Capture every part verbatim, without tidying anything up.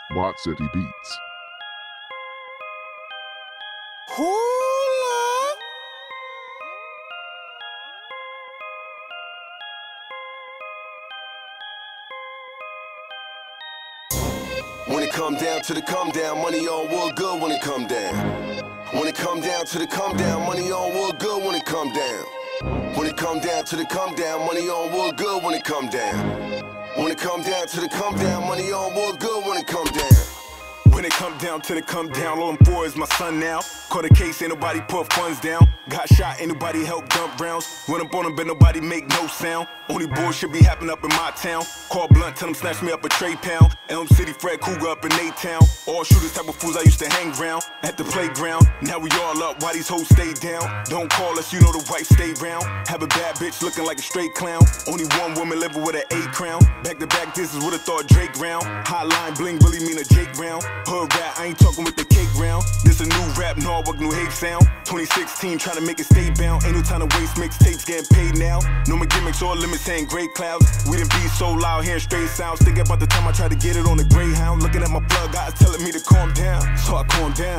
Watt City Beats. Hula. When it come down to the come down, money on wood good when it come down. When it come down to the come down, money on wood good when it come down. When it come down to the come down, money on wood good when it come down. When it come down to the come down, money on wood good when it come down. When it come down to the come down, all I'm for is my son now. Caught a case, ain't nobody put funds down. Got shot, ain't nobody help dump rounds. Run up on them, but nobody make no sound. Only bullshit be happening up in my town. Call Blunt, tell them snatch me up a tray pound. Elm City, Fred Cougar up in A-Town. All shooters type of fools I used to hang around at the playground. Now we all up, why these hoes stay down? Don't call us, you know the wife stay round. Have a bad bitch looking like a straight clown. Only one woman living with an A crown. Back to back, this is what I thought Drake round. Hotline bling really mean a Jake round. Hood rap, I ain't talking with the cake round. This a new rap, Norwalk, New Haven sound. twenty sixteen, trying to make it stay bound. Ain't no time to waste, mixtapes getting paid now. No more gimmicks or limits, saying great clouds. We didn't be so loud, hearing straight sounds. Thinking about the time I tried to get it on the Greyhound. Looking at my plug, eyes telling me to calm down, so I calm down.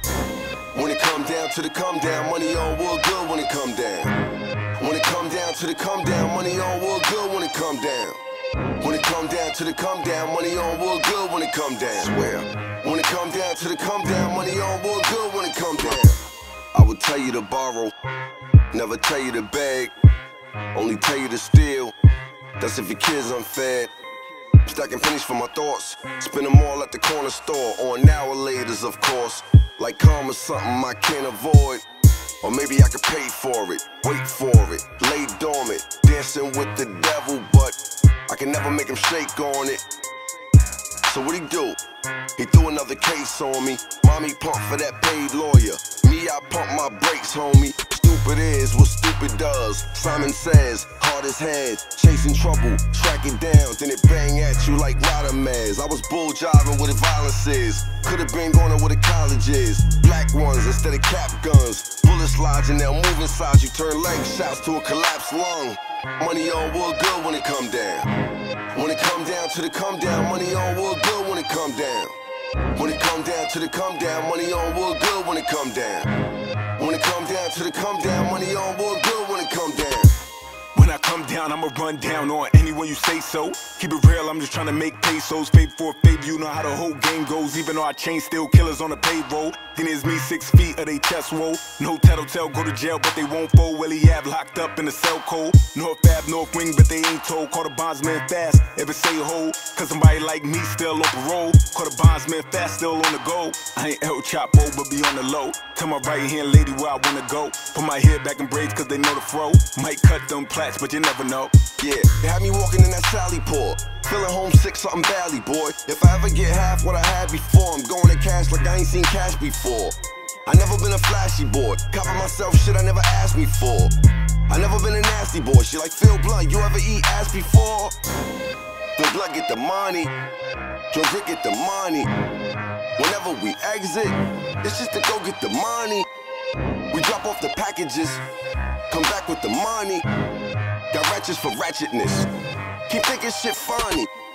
When it come down to the come down, money on wood good when it come down. When it come down to the come down, money on wood good when it come down. When it come down to the come down, money on wood good when it come down. Swear. When it come down to the come down, money on wood good when it come down. I would tell you to borrow, never tell you to beg, only tell you to steal. That's if your kid's unfed. Stacking pennies for my thoughts, spend them all at the corner store. On now or laters, of course. Like karma, something I can't avoid. Or maybe I could pay for it, wait for it, lay dormant, dancing with the devil, but I can never make him shake on it. So what'd he do? He threw another case on me. Mommy pumped for that paid lawyer. Me, I pump my brakes, homie. Stupid is what stupid does. Simon Says, hard as head, chasing trouble, track it down, then it bang at you like Rodamez. I was bull jiving with the violence is. Could've been going to where the college is. Black ones instead of cap guns. Bullets lodging, they'll move inside you. Turn leg shots to a collapsed lung. Money on wood good when it come down. When it come down to the come down, money on wood good when it come down. When it come down to the come down, money on wood good when it come down. When it come down to the come down, money on wood good when it come down. When I come down, I'ma run down on anyone you say so. Keep it real, I'm just trying to make pesos. Fade for a favor, you know how the whole game goes. Even though I chain still killers on the payroll. Then it's me six feet of they chest roll. No tattletale, go to jail, but they won't fold. Willie have locked up in the cell code. North Fab, North Wing, but they ain't told. Call the bondsman fast, ever say hold. Cause somebody like me still on parole. Call the bondsman fast, still on the go. I ain't El Chapo, but be on the low. Tell my right hand lady where I wanna go. Put my hair back in braids cause they know the fro. Might cut them plats, but you never know. Yeah, they had me walking in that Sally port. Feeling homesick, something badly, boy. If I ever get half what I had before, I'm going to cash like I ain't seen cash before. I never been a flashy boy, copping myself shit I never asked me for. I never been a nasty boy, shit like Phil Blunt. You ever eat ass before? The blood get the money, Joe Rick get the money. Whenever we exit, it's just to go get the money. We drop off the packages, come back with the money. Got ratchets for ratchetness. Keep thinking shit funny.